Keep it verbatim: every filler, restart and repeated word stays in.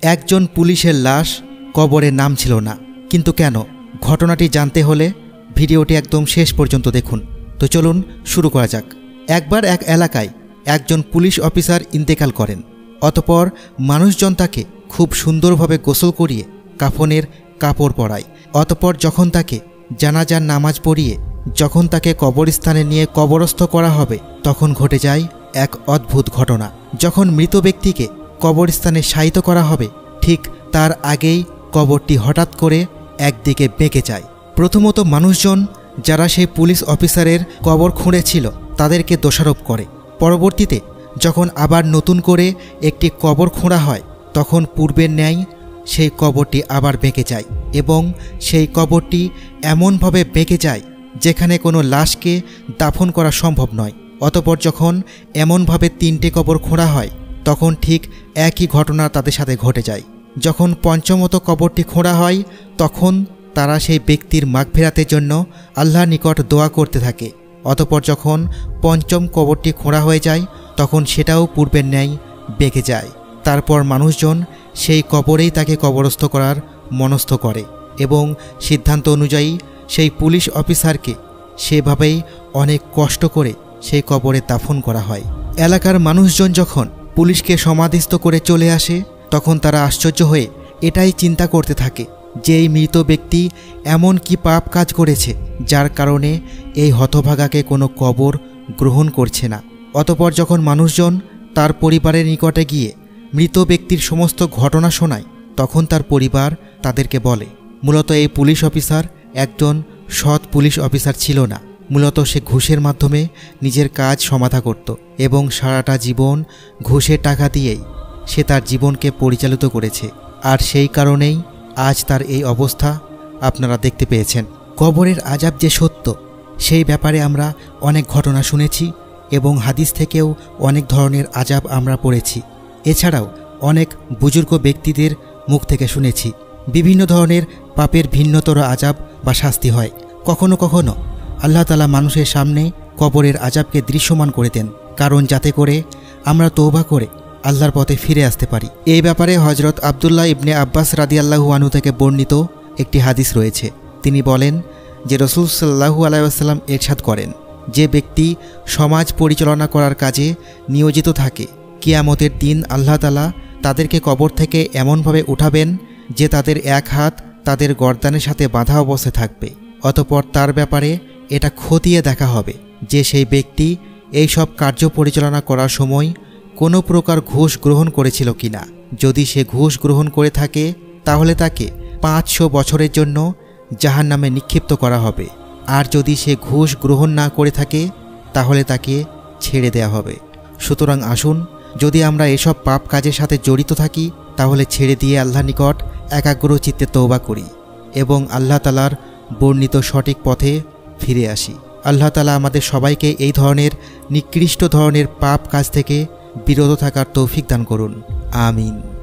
একজন পুলিশের লাশ কবরে নামছিল না, কিন্তু কেন? ঘটনাটি জানতে হলে ভিডিওটি একদম শেষ পর্যন্ত দেখুন। তো চলুন শুরু করা যাক। একবার এক এলাকায় একজন পুলিশ অফিসার ইন্তেকাল করেন। অতঃপর মানুষজন তাকে খুব সুন্দরভাবে গোসল করিয়ে কাফনের কাপড় পরায়। অতঃপর যখন তাকে জানাজার নামাজ পড়িয়ে যখন তাকে কবরস্থানে নিয়ে কবরস্থ করা হবে, তখন ঘটে যায় এক অদ্ভুত ঘটনা। যখন মৃত ব্যক্তিকে কবরস্থানে শায়িত করা হবে, ঠিক তার আগেই কবরটি হঠাৎ করে একদিকে বেঁকে যায়। প্রথমত মানুষজন যারা সেই পুলিশ অফিসারের কবর খুঁড়েছিল তাদেরকে দোষারোপ করে। পরবর্তীতে যখন আবার নতুন করে একটি কবর খোঁড়া হয়, তখন পূর্বের ন্যায় সেই কবরটি আবার বেঁকে যায় এবং সেই কবরটি এমনভাবে বেঁকে যায় যেখানে কোনো লাশকে দাফন করা সম্ভব নয়। অতঃপর যখন এমনভাবে তিনটে কবর খোঁড়া হয়, তখন ঠিক একই ঘটনা তাদের সাথে ঘটে যায়। যখন পঞ্চমত কবরটি খোঁড়া হয়, তখন তারা সেই ব্যক্তির মাগফিরাতের জন্য আল্লাহর নিকট দোয়া করতে থাকে। অতঃপর যখন পঞ্চম কবরটি খোঁড়া হয়ে যায়, তখন সেটাও পূর্বের ন্যায় বেঁকে যায়। তারপর মানুষজন সেই কবরেই তাকে কবরস্থ করার মনস্থ করে এবং সিদ্ধান্ত অনুযায়ী সেই পুলিশ অফিসারকে সেভাবেই অনেক কষ্ট করে সেই কবরে দাফন করা হয়। এলাকার মানুষজন যখন পুলিশকে সমাধিস্থ করে চলে আসে, তখন তারা আশ্চর্য হয়ে এটাই চিন্তা করতে থাকে যে এই মৃত ব্যক্তি এমন কি পাপ কাজ করেছে যার কারণে এই হতভাগাকে কোনো কবর গ্রহণ করছে না। অতঃপর যখন মানুষজন তার পরিবারের নিকটে গিয়ে মৃত ব্যক্তির সমস্ত ঘটনা শোনায়, তখন তার পরিবার তাদেরকে বলে মূলত এই পুলিশ অফিসার একজন সৎ পুলিশ অফিসার ছিল না। মূলত সে ঘুষের মাধ্যমে নিজের কাজ সমাধা করত এবং সারাটা জীবন ঘুষের টাকা দিয়েই সে তার জীবনকে পরিচালিত করেছে। আর সেই কারণেই আজ তার এই অবস্থা আপনারা দেখতে পেয়েছেন। কবরের আযাব যে সত্য, সেই ব্যাপারে আমরা অনেক ঘটনা শুনেছি এবং হাদিস থেকেও অনেক ধরনের আযাব আমরা পড়েছি। এছাড়াও অনেক বুজুর্গ ব্যক্তিদের মুখ থেকে শুনেছি বিভিন্ন ধরনের পাপের ভিন্নতর আযাব বা শাস্তি হয়। কখনো কখনো আল্লাহ তাআলা মানুষের সামনে কবরের আযাবকে দৃশ্যমান করে দেন, কারণ যাতে করে আমরা তওবা করে আল্লাহর পথে ফিরে আসতে পারি। এই ব্যাপারে হযরত আব্দুল্লাহ ইবনে আব্বাস রাদিয়াল্লাহু আনহু থেকে বর্ণিত একটি হাদিস রয়েছে। তিনি বলেন যে রাসূল সাল্লাল্লাহু আলাইহি ওয়াসাল্লাম ইরশাদ করেন, যে ব্যক্তি সমাজ পরিচালনা করার কাজে নিয়োজিত থাকে, কিয়ামতের দিন আল্লাহ তাআলা তাদেরকে কবর থেকে এমনভাবে উঠাবেন যে তাদের এক হাত তাদের গর্দানের সাথে বাঁধা অবস্থায় থাকবে। অতঃপর তার ব্যাপারে এটা খতিয়ে দেখা হবে যে সেই ব্যক্তি এই সব কার্য পরিচালনা করার সময় কোনো প্রকার ঘুষ গ্রহণ করেছিল কিনা। যদি সে ঘুষ গ্রহণ করে থাকে, তাহলে তাকে পাঁচশো বছরের জন্য জাহান্নামে নিক্ষিপ্ত করা হবে। আর যদি সে ঘুষ গ্রহণ না করে থাকে, তাহলে তাকে ছেড়ে দেয়া হবে। সুতরাং আসুন, যদি আমরা এসব পাপ কাজের সাথে জড়িত থাকি, তাহলে ছেড়ে দিয়ে আল্লাহর নিকট একাগ্র চিত্তে তওবা করি এবং আল্লাহ তাআলার বর্ণিত সঠিক পথে ফিরে আসি। আল্লাহ তাআলা আমাদের সবাইকে এই ধরনের নিকৃষ্ট ধরনের পাপ কাজ থেকে বিরত থাকার তৌফিক দান করুন। আমিন।